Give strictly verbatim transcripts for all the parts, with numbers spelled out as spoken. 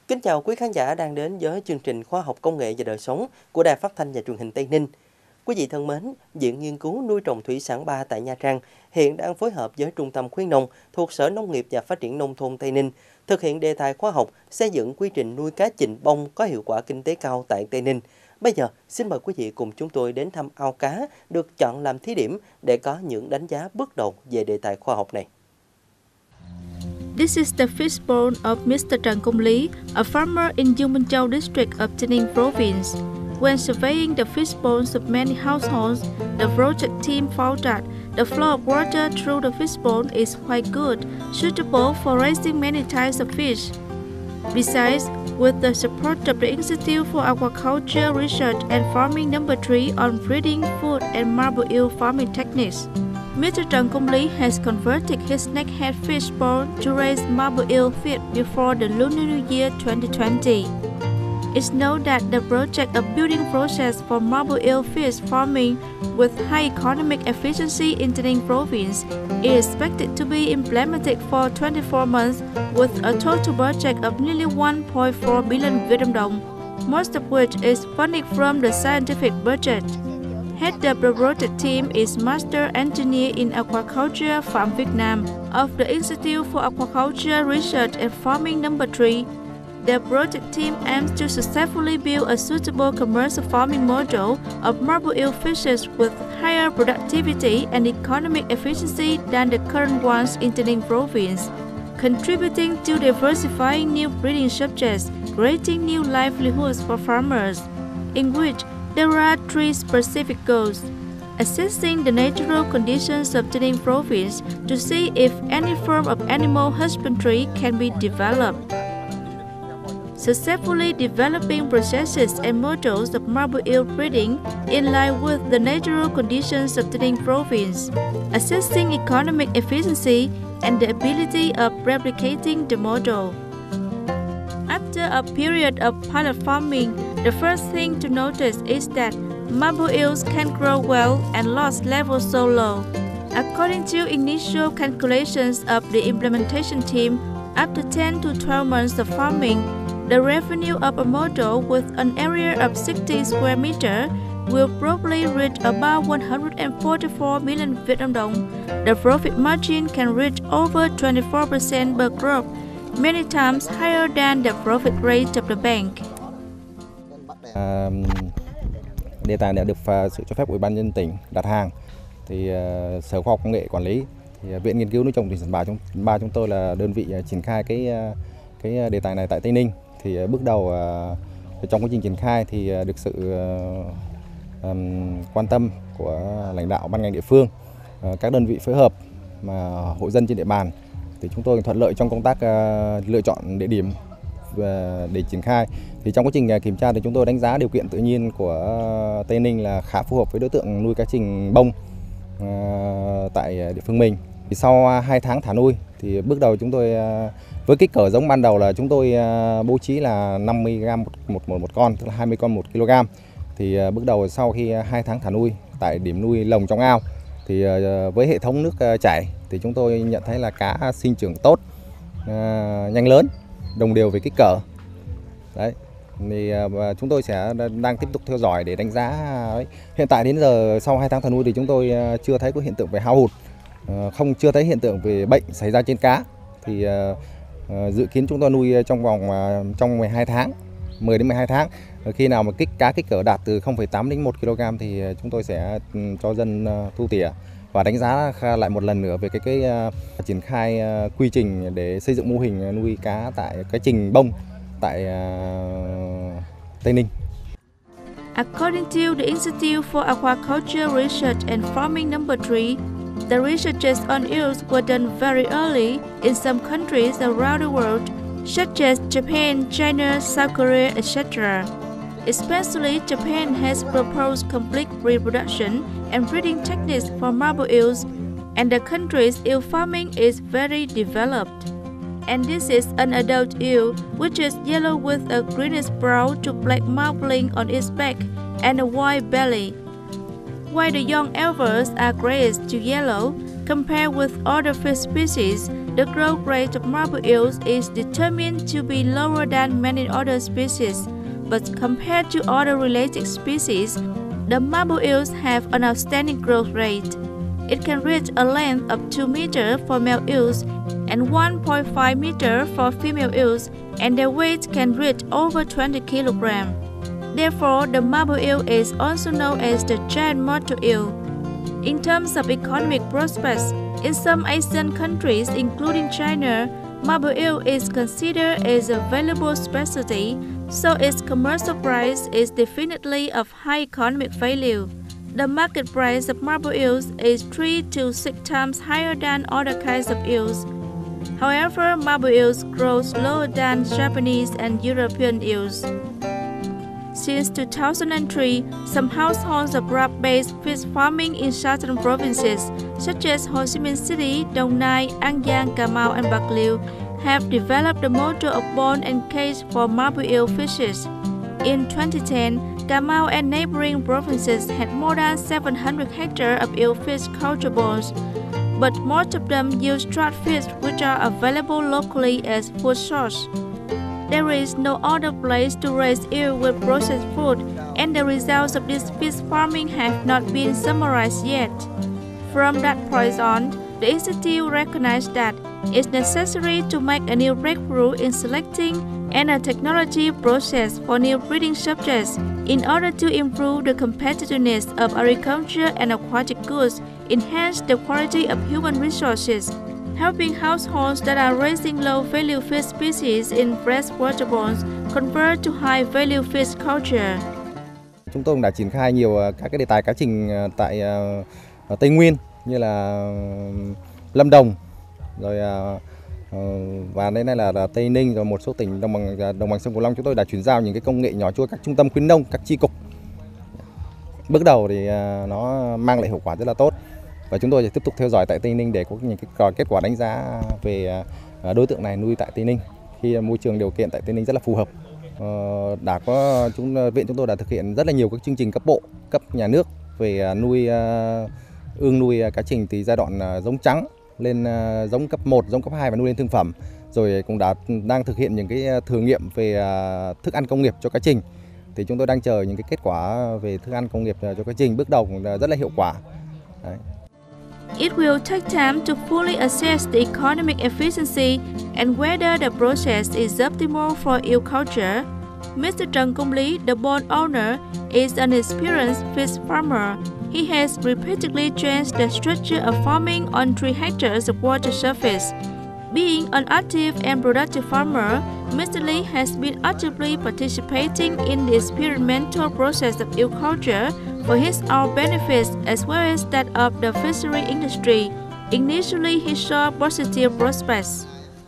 Kính chào quý khán giả đang đến với chương trình Khoa học Công nghệ và Đời sống của Đài Phát thanh và Truyền hình Tây Ninh. Quý vị thân mến, Viện Nghiên cứu Nuôi trồng Thủy sản ba tại Nha Trang hiện đang phối hợp với Trung tâm Khuyến nông thuộc Sở Nông nghiệp và Phát triển Nông thôn Tây Ninh thực hiện đề tài khoa học xây dựng quy trình nuôi cá chình bông có hiệu quả kinh tế cao tại Tây Ninh. Bây giờ, xin mời quý vị cùng chúng tôi đến thăm ao cá được chọn làm thí điểm để có những đánh giá bước đầu về đề tài khoa học này. This is the fishpond of Mr Tran Cong Ly, a farmer in Duong Minh Chau District of Tay Ninh Province. When surveying the fishponds of many households, the project team found that the flow of water through the fishpond is quite good, suitable for raising many types of fish. Besides, with the support of the Institute for Aquaculture Research and Farming Number three on breeding, food and marble eel farming techniques, Mr Tran Cong Ly has converted his snakehead fish pond to raise marble eel feed before the Lunar New Year twenty twenty. It's known that the project of building process for marble eel fish farming with high economic efficiency in Tay Ninh Province is expected to be implemented for twenty-four months with a total budget of nearly one point four billion Vietnam dong, most of which is funded from the scientific budget. Head of the project team is Master Engineer in Aquaculture Farm Vietnam of the Institute for Aquaculture Research and Farming Number three. The project team aims to successfully build a suitable commercial farming model of marble eel fishes with higher productivity and economic efficiency than the current ones in Tay Ninh Province, contributing to diversifying new breeding subjects, creating new livelihoods for farmers, in which there are three specific goals: assessing the natural conditions of Tay Ninh Province to see if any form of animal husbandry can be developed, successfully developing processes and models of marble eel breeding in line with the natural conditions of Tay Ninh Province, assessing economic efficiency and the ability of replicating the model. After a period of pilot farming, the first thing to notice is that marble eels can grow well and loss levels so low. According to initial calculations of the implementation team, after ten to twelve months of farming, the revenue of a model with an area of sixty square meters will probably reach about one hundred forty-four million Vietnam dong. The profit margin can reach over twenty-four percent per crop, many times higher than the profit rate of the bank. À, đề tài đã được sự cho phép Ủy ban nhân dân tỉnh đặt hàng, thì uh, Sở Khoa học Công nghệ quản lý, thì uh, Viện Nghiên cứu Nuôi trồng Thủy sản ba chúng ba chúng tôi là đơn vị uh, triển khai cái uh, cái đề tài này tại Tây Ninh. Thì uh, bước đầu uh, trong quá trình triển khai thì uh, được sự uh, um, quan tâm của lãnh đạo ban ngành địa phương, uh, các đơn vị phối hợp mà hộ dân trên địa bàn, thì chúng tôi thuận lợi trong công tác uh, lựa chọn địa điểm uh, để triển khai. Thì trong quá trình uh, kiểm tra thì chúng tôi đánh giá điều kiện tự nhiên của uh, Tây Ninh là khá phù hợp với đối tượng nuôi cá chình bông uh, tại địa phương mình. Thì sau uh, hai tháng thả nuôi thì bước đầu chúng tôi uh, với kích cỡ giống ban đầu là chúng tôi uh, bố trí là năm mươi gam một, một, một, một con, tức là hai mươi con một ki lô gam. Thì uh, bước đầu sau khi uh, hai tháng thả nuôi tại điểm nuôi lồng trong ao, thì uh, với hệ thống nước uh, chảy thì chúng tôi nhận thấy là cá sinh trưởng tốt, uh, nhanh lớn, đồng đều về kích cỡ. Đấy. Thì uh, chúng tôi sẽ đang tiếp tục theo dõi để đánh giá. Đấy. Hiện tại đến giờ sau hai tháng thả nuôi thì chúng tôi uh, chưa thấy có hiện tượng về hao hụt, uh, không chưa thấy hiện tượng về bệnh xảy ra trên cá. Thì uh, uh, dự kiến chúng tôi nuôi trong vòng uh, trong mười hai tháng, mười đến mười hai tháng. Uh, khi nào mà kích cá kích cỡ đạt từ không phẩy tám đến một ki lô gam thì uh, chúng tôi sẽ um, cho dân uh, thu tỉa và đánh giá lại một lần nữa về cái cái uh, triển khai uh, quy trình để xây dựng mô hình nuôi cá tại cái chình bông tại uh, Tây Ninh. According to the Institute for Aquaculture Research and Farming Number three, the researches on eels were done very early in some countries around the world, such as Japan, China, South Korea, et cetera. Especially Japan has proposed complete reproduction and breeding techniques for marble eels, and the country's eel farming is very developed. And this is an adult eel, which is yellow with a greenish brown to black marbling on its back and a white belly, while the young elvers are grayish to yellow. Compared with other fish species, The growth rate of marble eels is determined to be lower than many other species, but compared to other related species, the marble eels have an outstanding growth rate. It can reach a length of two meters for male eels and one point five meters for female eels, and their weight can reach over twenty kilograms. Therefore, the marble eel is also known as the giant mortal eel. In terms of economic prospects, in some Asian countries, including China, marble eel is considered as a valuable specialty, so its commercial price is definitely of high economic value. The market price of marble eels is three to six times higher than other kinds of eels. However, marble eels grow slower than Japanese and European eels. Since two thousand three, some households of rock-based fish farming in southern provinces such as Ho Chi Minh City, Đồng Nai, An Giang, Cà Mau, and Bạc Liêu have developed the model of pond and cage for marble eel fishes. In twenty ten, Cà Mau and neighboring provinces had more than seven hundred hectares of eel fish culture ponds, but most of them use trout fish which are available locally as food source. There is no other place to raise eel with processed food, and the results of this fish farming have not been summarized yet. From that point on, the Institute recognized that it's necessary to make a new breakthrough in selecting and a technology process for new breeding subjects in order to improve the competitiveness of agriculture and aquatic goods, enhance the quality of human resources, helping households that are raising low-value fish species in freshwater ponds convert to high-value fish culture. Chúng tôi đã triển khai nhiều các cái đề tài cá trình tại Tây Nguyên như là Lâm Đồng, rồi và đây này là, là Tây Ninh, rồi một số tỉnh đồng bằng đồng bằng sông Cửu Long. Chúng tôi đã chuyển giao những cái công nghệ nhỏ cho các trung tâm khuyến nông, các chi cục. Bước đầu thì nó mang lại hiệu quả rất là tốt, và chúng tôi sẽ tiếp tục theo dõi tại Tây Ninh để có những cái kết quả đánh giá về đối tượng này nuôi tại Tây Ninh khi môi trường điều kiện tại Tây Ninh rất là phù hợp. Đã có chúng viện chúng tôi đã thực hiện rất là nhiều các chương trình cấp bộ, cấp nhà nước về nuôi ương nuôi cá trình từ giai đoạn giống trắng lên giống cấp một, giống cấp hai và nuôi lên thương phẩm. Rồi cũng đã đang thực hiện những cái thử nghiệm về thức ăn công nghiệp cho cá trình. Thì chúng tôi đang chờ những cái kết quả về thức ăn công nghiệp cho cá trình, bước đầu cũng rất là hiệu quả. Đấy. It will take time to fully assess the economic efficiency and whether the process is optimal for eel culture. Mr Tran Cong Ly, the pond owner, is an experienced fish farmer. He has repeatedly changed the structure of farming on three hectares of water surface. Being an active and productive farmer, Mister Ly has been actively participating in the experimental process of eel culture for his own benefits as well as that of the fishery industry. Initially, he saw positive prospects.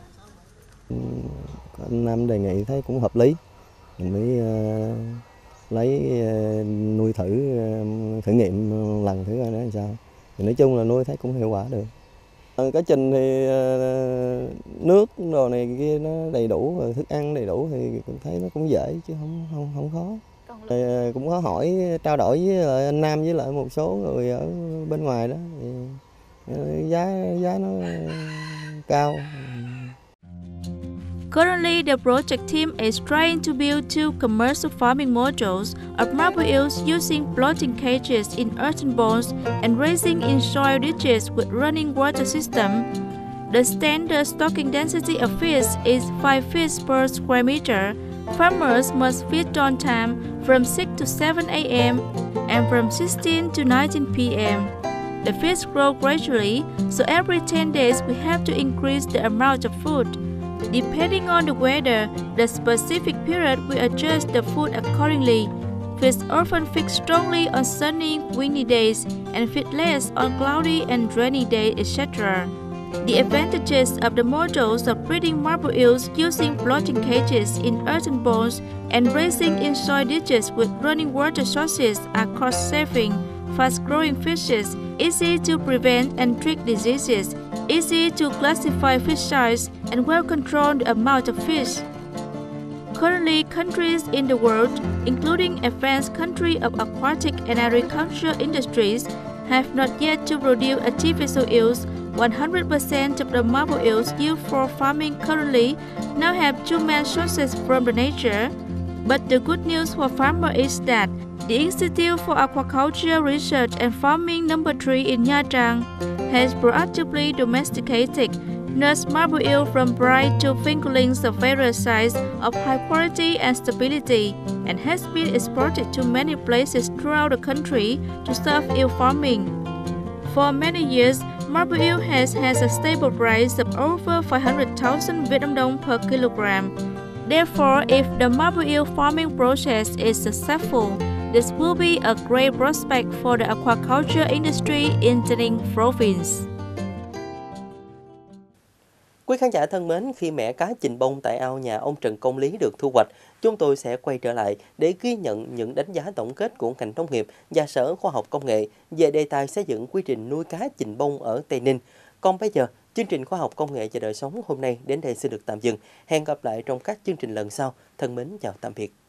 Anh Nam đề nghị thấy cũng hợp lý, mình mới uh, lấy uh, nuôi thử uh, thử nghiệm lần thử coi nó làm sao. Thì nói chung là nuôi thấy cũng hiệu quả được. Cá trình thì uh, nước đồ này kia nó đầy đủ, rồi thức ăn đầy đủ thì thấy nó cũng dễ chứ không không không khó. Thì cũng có hỏi trao đổi với anh Nam với lại một số người ở bên ngoài đó, thì giá giá nó cao. Currently, the project team is trying to build two commercial farming modules of marble eels using floating cages in earthen ponds and raising in soil ditches with running water system. The standard stocking density of fish is five fish per square meter. Farmers must feed on time from six to seven A M and from sixteen to nineteen P M The fish grow gradually, so every ten days we have to increase the amount of food. Depending on the weather, the specific period we adjust the food accordingly. Fish often feed strongly on sunny, windy days and feed less on cloudy and rainy days, et cetera. The advantages of the modules of breeding marble eels using floating cages in earthen ponds and raising in soil ditches with running water sources are cost-saving, fast-growing fishes, easy to prevent and treat diseases, easy to classify fish size, and well-control the amount of fish. Currently, countries in the world, including advanced countries of aquatic and agricultural industries, have not yet to produce artificial eels one hundred percent of the marble eels used for farming currently now have two main sources from the nature. But the good news for farmers is that the Institute for Aquaculture Research and Farming number three in Nha Trang has proactively domesticated nurse marble eel from bright to fingerlings of various sizes of high quality and stability, and has been exported to many places throughout the country to serve eel farming. For many years, marble eel has had a stable price of over five hundred thousand Vietnam dong per kilogram. Therefore, if the marble eel farming process is successful, this will be a great prospect for the aquaculture industry in Tay Ninh Province. Quý khán giả thân mến, khi mẻ cá chình bông tại ao nhà ông Trần Công Lý được thu hoạch, chúng tôi sẽ quay trở lại để ghi nhận những đánh giá tổng kết của ngành nông nghiệp và Sở Khoa học Công nghệ về đề tài xây dựng quy trình nuôi cá chình bông ở Tây Ninh. Còn bây giờ, chương trình Khoa học Công nghệ và Đời sống hôm nay đến đây xin được tạm dừng. Hẹn gặp lại trong các chương trình lần sau. Thân mến chào tạm biệt.